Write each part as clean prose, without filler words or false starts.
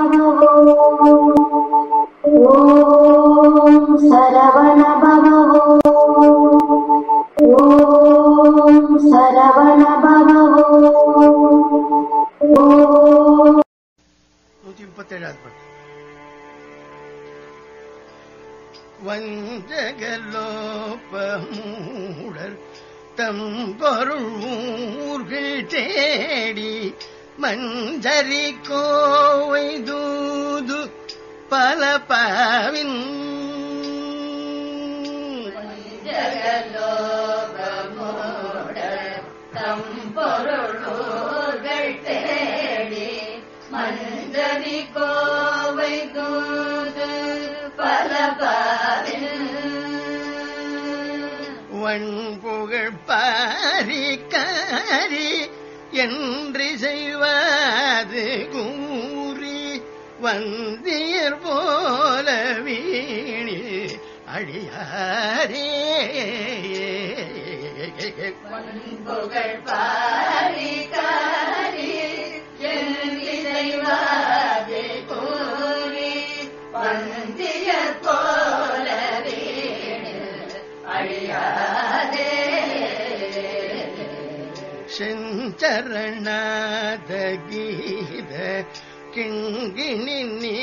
ஓம் சரவண பவோ ஓம் சரவண பவோ. 137வது பாட்டு. வஞ்சகலோபமூடர் தம்பொருள் ஊர்கள் தேடி மஞ்சரி கோவை தூது பல பாவின். வஞ்சகலோபமூடர் தம்பொருள் ஊர்கள் தேடி மஞ்சரி கோவை தூது பல பாவின். வன்புகழ் பாரிக்காரி என்று செய்வது கூறி வந்தியர் போல வீணி அழியாரே. வன்புகழ் பாரிக்காரி என்று செய்வது கூறி வந்தியர் போல வீணி அழியாதே. செஞ்சரணாத கீத கிங்கிணி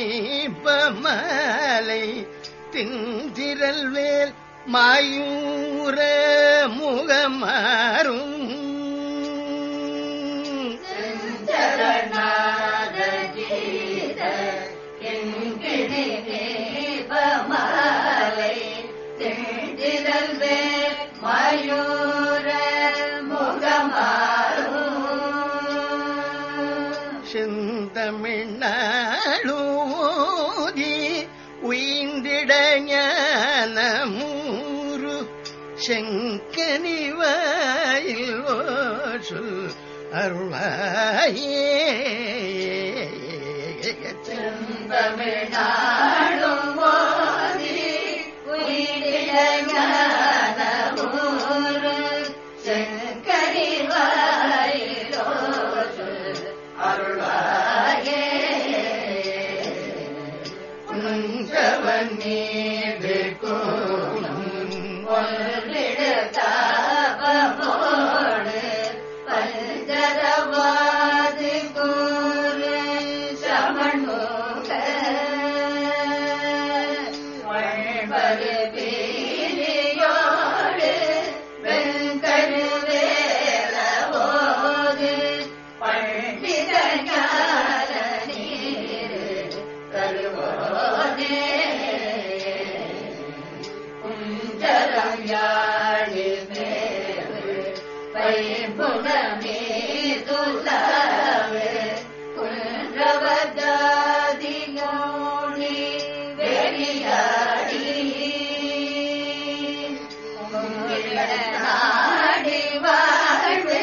நீபமாலை திந்திரல்வேல் மாயூர முகமாறும். செஞ்சரணாத கீத கிங்கிணி நீபமாலை திந்திரல்வேல் மாயூர செந்தமிழ்நாளோதி உயிந்திட ஞானமூரு செங்கனிவாயில் சொல் அருளாயே. செந்தமிழ்நாளோதி உயிந்திட ஞானமூரு செங்கனிவாயில் சொல் அருளாயே. குஞ்சவன் மீது கோலம் ஒன்றிடத்தாபமோடு பஞ்சரவாது கூறு சமன்முக வழ்பரு பீலியோடு வெங்கழுவேலவோது பண்டித ஞான நீர் தருவோனே. குஞ்சரம் யாழி மேவு பைம்புணமே துலாவு குன்றவதாதி நோடி வெறியாடி நாடி வாழ்வு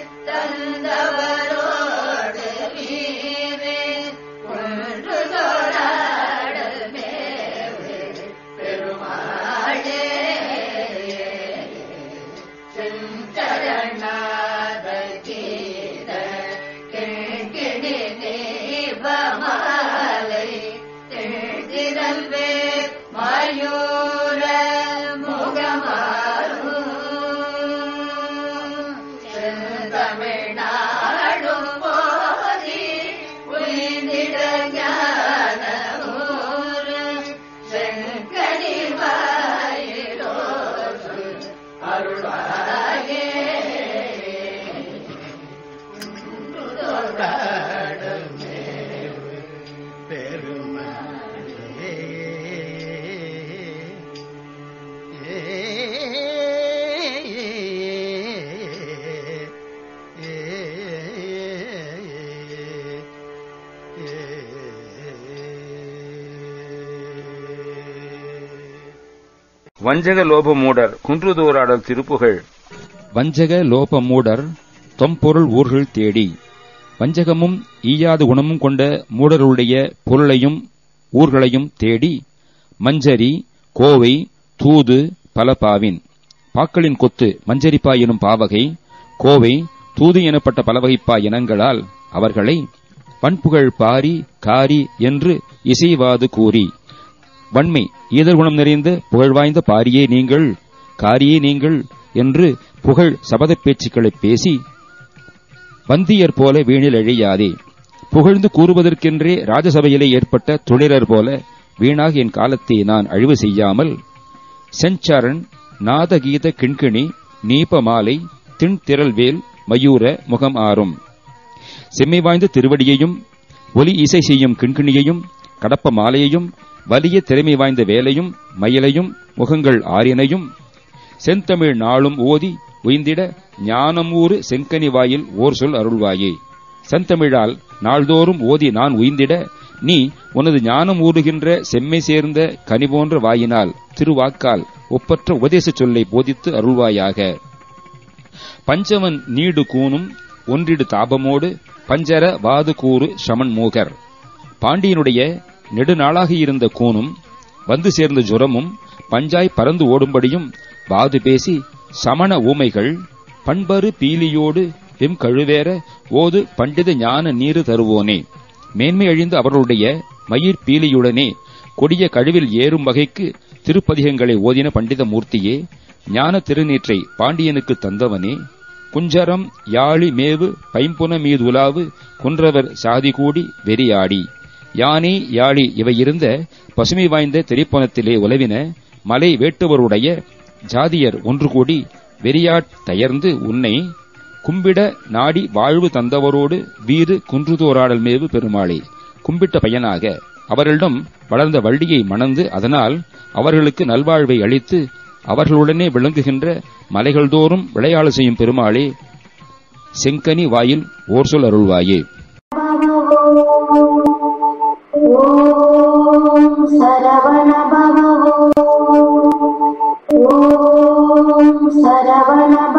தந்தவரோடு வீரே ஒன்று தோடாடல் மேவு பெருமாளே. செஞ்சரணாத கீத கிண்கிணி நீபமாலை திழ்திரல்வேல் மாயூர முகமாறும். செந்தமிழ்நாடும் போதி உயிர்ந்திட ஞானமூரு செங்கனிவாயிலோ அருளாயே. பெருமாளே. வஞ்சக லோபமூடர் குன்றுதோராடல் திருப்புகழ். வஞ்சக லோபமூடர் தொம்பொருள் ஊர்கள் தேடி வஞ்சகமும் ஈயாது குணமும் கொண்ட மூடருடைய பொருளையும் ஊர்களையும் தேடி மஞ்சரி கோவை தூது பல பாவின். பாக்களின் கொத்து மஞ்சரிப்பா எனும் பாவகை, கோவை தூது எனப்பட்ட பலவகைப்பா இனங்களால் அவர்களை வன்புகழ் பாரி காரி என்று இசைவாது கூறி வன்மை ஈதர்குணம் நிறைந்த புகழ்வாய்ந்த பாரியே நீங்கள் காரியே நீங்கள் என்று புகழ் சபத பேச்சுக்களை பேசி வந்தியர் போல வீணில் எழையாதே. புகழ்ந்து கூறுவதற்கென்றே ராஜசபையிலே ஏற்பட்ட துளிரர் போல வீணாக என் காலத்தை நான் அழிவு செய்யாமல் செஞ்சரண் நாதகீத கிண்கிணி நீப மாலை திண்திரள்வேல் மயூர முகம் ஆறும் செம்மை வாய்ந்த திருவடியையும் ஒலி இசை செய்யும் கிண்கிணியையும் கடப்ப மாலையையும் வலிய திறமை வாய்ந்த வேலையும் மயிலையும் முகங்கள் ஆறினையும் செந்தமிழ் நாளும் ஓதி உய்ந்திட ஞானமூறு செங்கனி வாயில் ஓர் சொல் அருள்வாயே. செந்தமிழால் நாள்தோறும் ஓதி நான் உய்ந்திட நீ உனது ஞானம் ஊறுகின்ற செம்மை சேர்ந்த கனி போன்ற வாயினால் திருவாக்கால் ஒப்பற்ற உபதேச சொல்லை போதித்து அருள்வாயாக. பஞ்சவன் நீடு கூனும் ஒன்றிடு தாபமோடு பஞ்சர வாது கூறு சமன் மூகர். பாண்டியனுடைய நெடுநாளாக இருந்த கூனும் வந்து சேர்ந்த ஜுரமும் பஞ்சாய் பறந்து ஓடும்படியும் வாது பேசி சமண ஊமைகள் பண்பரு பீலியோடு வெம் கழுவேற ஓது பண்டித ஞான நீரு தருவோனே. மேன்மை அழிந்து அவர்களுடைய மயிர் பீலியுடனே கொடிய கழுவில் ஏறும் வகைக்கு திருப்பதிகங்களை ஓதின பண்டித மூர்த்தியே, ஞான திருநீற்றை பாண்டியனுக்கு தந்தவனே, குஞ்சரம் யாழி மேவு பைம்புன மீதுலாவு குன்றவர் சாதி கூடி வெறியாடி யானை யாழி இவை இருந்த பசுமை வாய்ந்த திரைப்பணத்திலே உலவின மலை வேட்டுவருடைய ஜாதியர் ஒன்று கூடி வெறியாட் தயர்ந்து உன்னை கும்பிட நாடி வாழ்வு தந்தவரோடு வீறு குன்றுதோராடல் மேவு பெருமாளே. கும்பிட்ட பயனாக அவர்களிடம் வளர்ந்த வள்ளியை மணந்து அதனால் அவர்களுக்கு நல்வாழ்வை அளித்து அவர்களுடனே விளங்குகின்ற மலைகள் தோறும் விளையாடு செய்யும் பெருமாளே, செங்கனி வாயில் ஓர் சொல் அருள்வாயே. ஓம் சரவண பவ ஓம் சரவண